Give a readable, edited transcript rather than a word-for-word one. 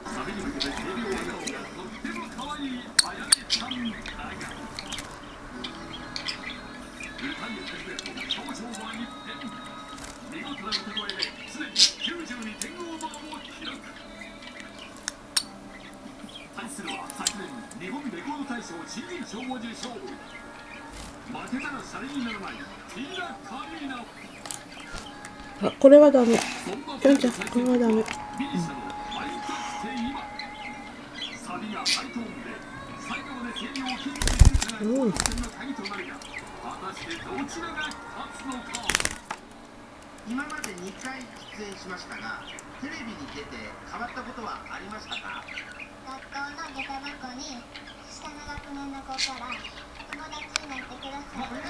サビに向けて軽量ながらとっても可愛いあやねちゃんだが、歌に始めると表情は一変。見事な歌声ですでに92点オーバーを記録。対するは昨年日本レコード大賞新人賞を受賞、負けたらシャレにならないティーラ・カミナ。 あ、これはダメ。ちゃんちゃん、これはダメ。 ミリシャの会いたくて今。サビがハイトーンで最後まで声量をキープできるかが後半戦の鍵となるが、果たしてどちらが勝つのか。 今まで2回出演しましたが、テレビに出て変わったことはありましたか？ 学校の下駄箱に下の学年の子から友達になってくださいって